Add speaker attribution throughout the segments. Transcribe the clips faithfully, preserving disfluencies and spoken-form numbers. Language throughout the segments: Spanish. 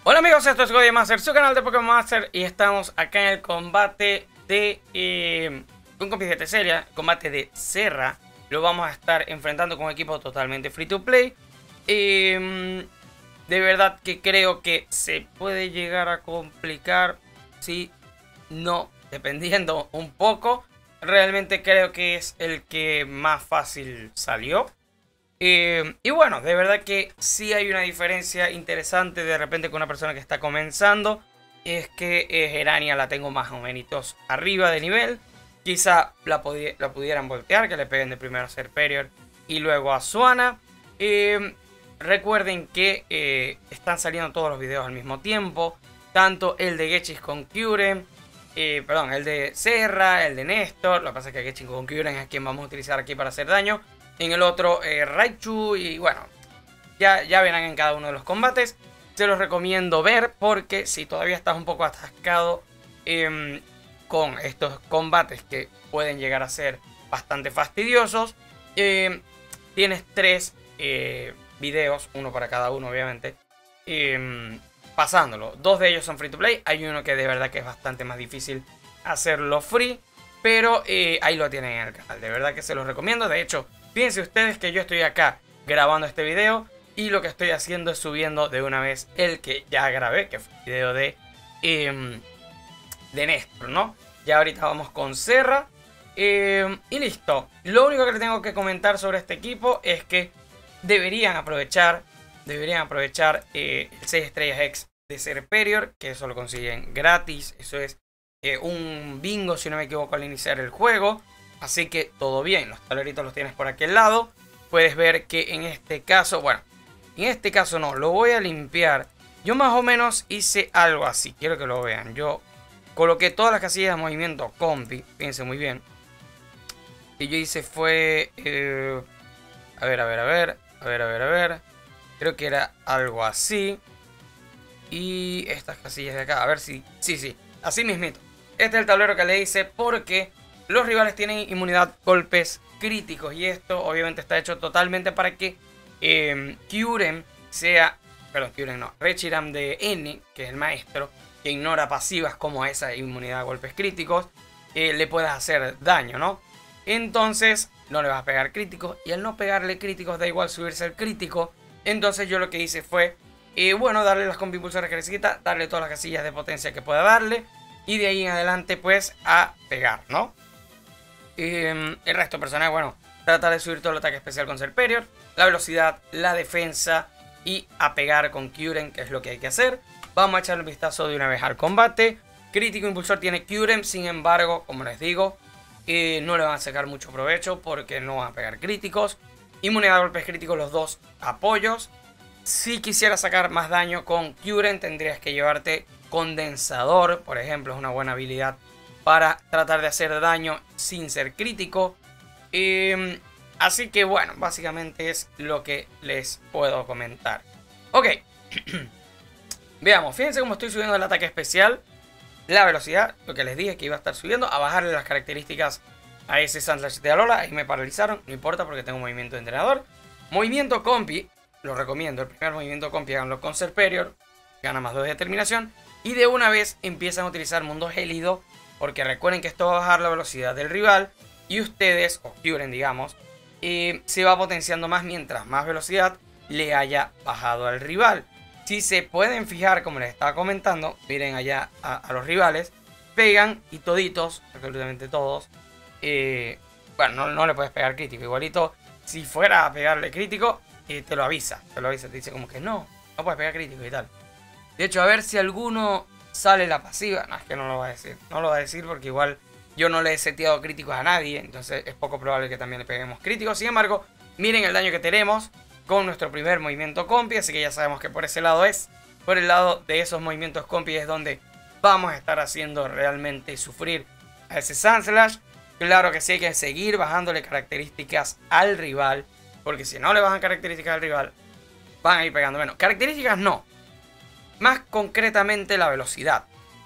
Speaker 1: Hola amigos, esto es GoDiemaster, su canal de Pokémon Master, y estamos acá en el combate de eh, un compite de serie, combate de Serra. Lo vamos a estar enfrentando con un equipo totalmente free to play. Eh, de verdad que creo que se puede llegar a complicar, sí, no, dependiendo un poco. Realmente creo que es el que más fácil salió. Eh, y bueno, de verdad que sí hay una diferencia interesante de repente con una persona que está comenzando. Es que eh, Gerania la tengo más o menos arriba de nivel. Quizá la, la pudieran voltear, que le peguen de primero a Serperior y luego a Suana. Eh, recuerden que eh, están saliendo todos los videos al mismo tiempo. Tanto el de Gechis con Kyurem, eh, perdón, el de Serra, el de Néstor. Lo que pasa es que Gechis con Kyurem es quien vamos a utilizar aquí para hacer daño. En el otro, eh, Raichu. Y bueno, ya, ya verán en cada uno de los combates. Se los recomiendo ver porque si todavía estás un poco atascado eh, con estos combates que pueden llegar a ser bastante fastidiosos, eh, tienes tres eh, videos, uno para cada uno obviamente, eh, pasándolo. Dos de ellos son free to play, hay uno que de verdad que es bastante más difícil hacerlo free, pero eh, ahí lo tienen en el canal, de verdad que se los recomiendo. De hecho, fíjense ustedes que yo estoy acá grabando este video y lo que estoy haciendo es subiendo de una vez el que ya grabé, que fue el video de, eh, de Néstor, ¿no? Ya ahorita vamos con Serra. Eh, y listo. Lo único que les tengo que comentar sobre este equipo es que deberían aprovechar, deberían aprovechar eh, el seis estrellas X de Serperior, que eso lo consiguen gratis. Eso es eh, un bingo, si no me equivoco, al iniciar el juego. Así que todo bien, los tableritos los tienes por aquel lado. Puedes ver que en este caso, bueno, en este caso no, lo voy a limpiar. Yo más o menos hice algo así, quiero que lo vean. Yo coloqué todas las casillas de movimiento compi, fíjense muy bien. Y yo hice fue, eh, a ver, a ver, a ver, a ver, a ver, a ver. Creo que era algo así. Y estas casillas de acá, a ver si, sí, sí, así mismito. Este es el tablero que le hice porque los rivales tienen inmunidad golpes críticos y esto obviamente está hecho totalmente para que eh, Kyurem sea, perdón, Kyurem no, Reshiram de N, que es el maestro, que ignora pasivas como esa inmunidad a golpes críticos, eh, le puedas hacer daño, ¿no? Entonces no le vas a pegar críticos y al no pegarle críticos da igual subirse al crítico. Entonces yo lo que hice fue, eh, bueno, darle las combi impulsores que necesita, darle todas las casillas de potencia que pueda darle y de ahí en adelante pues a pegar, ¿no? Eh, el resto personal, bueno, tratar de subir todo el ataque especial con Serperior, la velocidad, la defensa y a pegar con Kyurem, que es lo que hay que hacer. Vamos a echar un vistazo de una vez al combate. Crítico impulsor tiene Kyurem, sin embargo, como les digo, eh, no le van a sacar mucho provecho porque no van a pegar críticos. Inmunidad a golpes críticos, los dos apoyos. Si quisieras sacar más daño con Kyurem, tendrías que llevarte condensador, por ejemplo, es una buena habilidad para tratar de hacer daño sin ser crítico. Eh, así que bueno, básicamente es lo que les puedo comentar. Ok. Veamos, fíjense cómo estoy subiendo el ataque especial. La velocidad, lo que les dije que iba a estar subiendo. A bajarle las características a ese Sandslash de Alola. Ahí me paralizaron, no importa porque tengo movimiento de entrenador. Movimiento compi, lo recomiendo. El primer movimiento compi háganlo con Serperior. Gana más dos de determinación. Y de una vez empiezan a utilizar Mundo Gélido, porque recuerden que esto va a bajar la velocidad del rival y ustedes, o Kyurem digamos, eh, se va potenciando más mientras más velocidad le haya bajado al rival. Si se pueden fijar, como les estaba comentando, miren allá a, a los rivales, pegan y toditos, absolutamente todos, eh, bueno, no, no le puedes pegar crítico, igualito, si fuera a pegarle crítico, eh, te lo avisa, te lo avisa, te dice como que no, no puedes pegar crítico y tal. De hecho, a ver si alguno sale la pasiva. No, es que no lo va a decir. No lo va a decir porque igual yo no le he seteado críticos a nadie. Entonces es poco probable que también le peguemos críticos. Sin embargo, miren el daño que tenemos con nuestro primer movimiento compi. Así que ya sabemos que por ese lado es. Por el lado de esos movimientos compi es donde vamos a estar haciendo realmente sufrir a ese Sandslash. Claro que sí hay que seguir bajándole características al rival. Porque si no le bajan características al rival, van a ir pegando menos. Características no. Más concretamente la velocidad.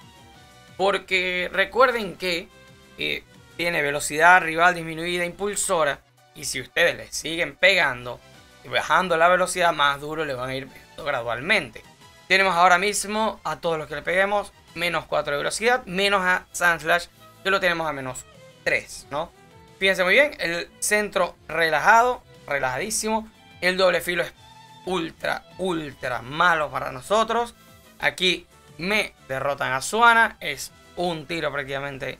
Speaker 1: Porque recuerden que eh, tiene velocidad rival disminuida impulsora. Y si ustedes le siguen pegando y bajando la velocidad, más duro le van a ir pegando gradualmente. tenemos ahora mismo a todos los que le peguemos menos cuatro de velocidad, menos a Sandslash, que lo tenemos a menos tres, ¿no? Fíjense muy bien, el centro relajado, relajadísimo. El doble filo es ultra, ultra malo para nosotros. Aquí me derrotan a Suana, es un tiro prácticamente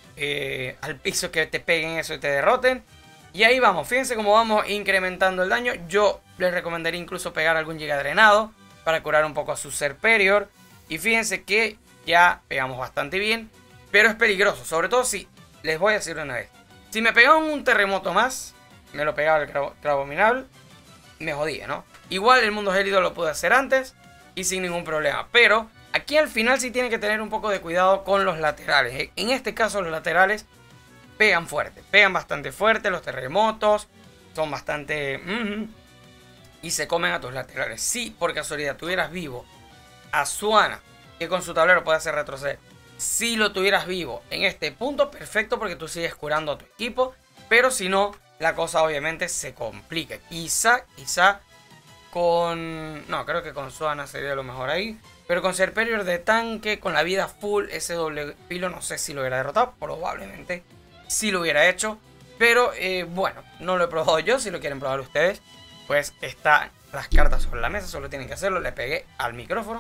Speaker 1: eh, al piso que te peguen eso y te derroten. Y ahí vamos, fíjense cómo vamos incrementando el daño. Yo les recomendaría incluso pegar algún Giga Drenado para curar un poco a su Serperior. Y fíjense que ya pegamos bastante bien, pero es peligroso, sobre todo si, les voy a decir una vez, si me pegaban un terremoto más, me lo pegaba el Crabominable, me jodía, ¿no? Igual el mundo gélido lo pude hacer antes y sin ningún problema, pero aquí al final sí tienen que tener un poco de cuidado con los laterales. En este caso los laterales pegan fuerte, pegan bastante fuerte, los terremotos son bastante... Mm, y se comen a tus laterales. Si por casualidad tuvieras vivo a Suana, que con su tablero puede hacer retroceder, si lo tuvieras vivo en este punto, perfecto, porque tú sigues curando a tu equipo. Pero si no, la cosa obviamente se complica. Quizá, quizá con... No, creo que con Suana sería lo mejor ahí. Pero con Serperior de tanque, con la vida full, ese doble filo, no sé si lo hubiera derrotado. Probablemente sí lo hubiera hecho. Pero eh, bueno, no lo he probado yo. Si lo quieren probar ustedes, pues están las cartas sobre la mesa. Solo tienen que hacerlo. Le pegué al micrófono.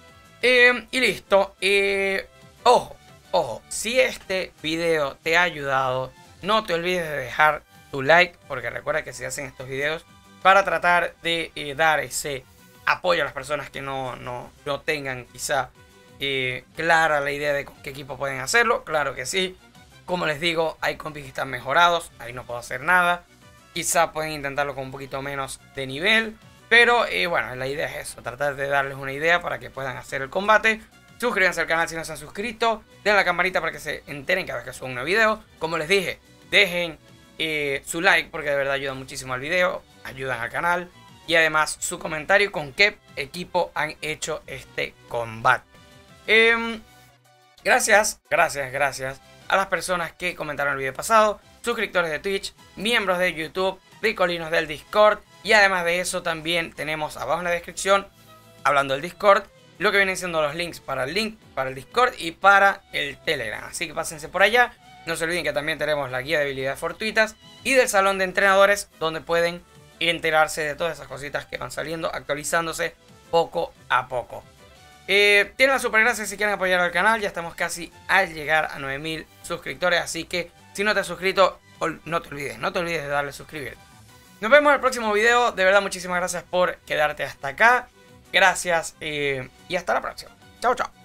Speaker 1: Eh, y listo. Eh, ojo, ojo. Si este video te ha ayudado, no te olvides de dejar tu like. Porque recuerda que se hacen estos videos para tratar de eh, dar ese apoyo a las personas que no, no, no tengan quizá eh, clara la idea de con qué equipo pueden hacerlo. Claro que sí. Como les digo, hay compis que están mejorados. Ahí no puedo hacer nada. Quizá pueden intentarlo con un poquito menos de nivel. Pero eh, bueno, la idea es eso. Tratar de darles una idea para que puedan hacer el combate. Suscríbanse al canal si no se han suscrito. Den la campanita para que se enteren cada vez que subo un nuevo video. Como les dije, dejen eh, su like porque de verdad ayuda muchísimo al video. Ayudan al canal. Y además su comentario con qué equipo han hecho este combate. Eh, gracias, gracias, gracias a las personas que comentaron el video pasado, suscriptores de Twitch, miembros de YouTube, ricolinos del Discord. Y además de eso también tenemos abajo en la descripción, hablando del Discord, lo que vienen siendo los links para el link, para el Discord y para el Telegram. Así que pásense por allá. No se olviden que también tenemos la guía de habilidades fortuitas y del salón de entrenadores, donde pueden enterarse de todas esas cositas que van saliendo, actualizándose poco a poco. Eh, tienen las super gracias si quieren apoyar al canal. Ya estamos casi al llegar a nueve mil suscriptores. Así que si no te has suscrito, no te olvides, no te olvides de darle a suscribir. Nos vemos en el próximo video. De verdad, muchísimas gracias por quedarte hasta acá. Gracias eh, y hasta la próxima. Chao, chao.